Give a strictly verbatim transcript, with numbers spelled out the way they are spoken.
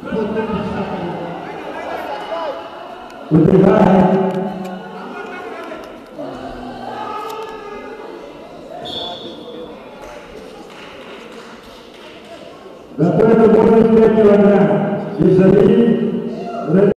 Goodbye. D'après le premier qui est là, les amis,